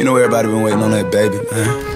know everybody been waiting on that baby, man.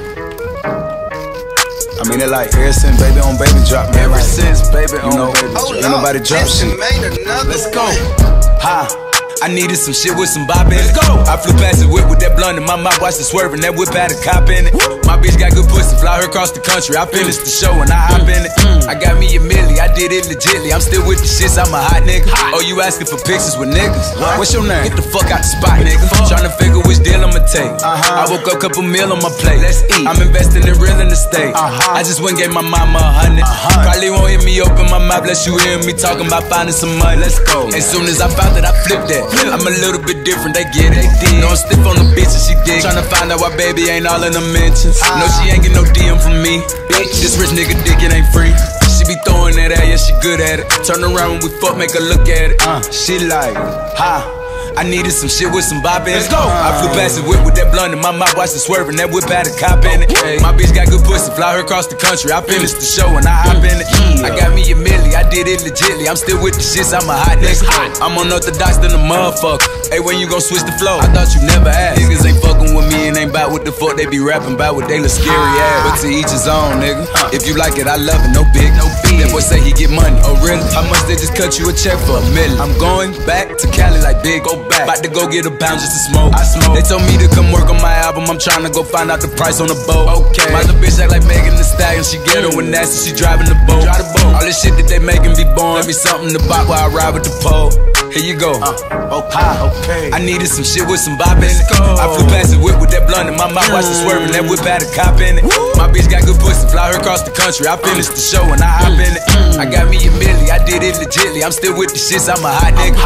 I mean, it like ever since baby on baby drop, man. Ever since baby on baby drop, ain't nobody drop shit. Let's go. Ha. I needed some shit with some bop in it. Let's go. I flew past the whip with that blunt in my mouth, watched it swerving. That whip had a cop in it. My bitch got good pussy, fly her across the country. I finished the show and I hop in it. I got me a milli, I did it legitly. I'm still with the shits, I'm a hot nigga. Oh, you asking for pictures with niggas? What's your name? Get the fuck out the spot, nigga. Tryna figure which deal I'ma take. I woke up, couple meal on my plate. Let's eat. I'm investing in real estate. I just went and gave my mama 100. Probably won't hear me open my mouth, bless you hear me talking about finding some money. Let's go. As soon as I found that, I flipped that. I'm a little bit different, they get it. No, I'm stiff on the bitch and she dig. Tryna find out why baby ain't all in the mentions. No, she ain't get no DM from me. This rich nigga dick, it ain't free. She be throwing that at, yeah, she good at it. Turn around when we fuck, make her look at it. She like, ha. I needed some shit with some bop in it. Let's go. I flew past the whip with that blunt in my mouth, watched it swerving. That whip had a cop in it. My bitch got good pussy, fly her across the country. I finished the show and I hop in it. I got me a milli, I did it legitly. I'm still with the shits, I'm a hot nigga. I'm unorthodox than a motherfucker. Hey, when you gon' switch the flow? I thought you never asked. Niggas ain't fucking with me and ain't bout what the fuck they be rapping about, what they look scary ass. But to each his own, nigga. If you like it, I love it, no big, no fee. That boy say he get money. Oh really? How much they just cut you a check for? $1 million. I'm going back to Cali like big, go back. About to go get a pound just to smoke. I smoke. They told me to come work on my album. I'm trying to go find out the price on the boat. Okay. My little bitch act like Megan Thee Stallion. She ghetto and nasty. She driving the boat. All this shit that they making be born. Let me something to buy while I ride with the pole. Here you go. Okay. I needed some shit with some bop in it. I flew past the whip with that blunt in my mouth, watched it swerving. That whip had a cop in it. My bitch got good pussy, fly her across the country. I finished the show and I hop in it. I got me a milli, I did it legitly. I'm still with the shits, I'm a hot nigga.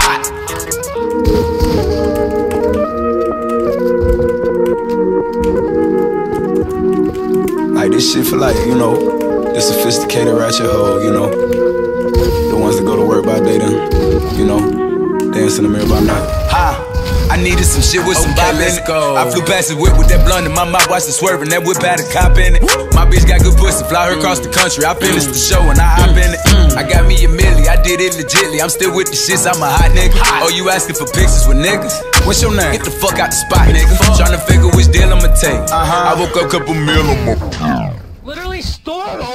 Like this shit for like, you know, the sophisticated ratchet hoe, you know. The ones that go to work by day then, you know, dance in the mirror by night. Ha! I needed some shit with some bop in it. I flew past the whip with that blunt in my mouth, watched it swerving. That whip had a cop in it. My bitch got good pussy, fly her across the country. I finished the show and I hop in it. I got me a milli, I did it legitly. I'm still with the shits, I'm a hot nigga. Oh, you asking for pictures with niggas? What's your name? Get the fuck out the spot, nigga. Tryna figure which deal I'ma take. I woke up, couple meal on my literally stored all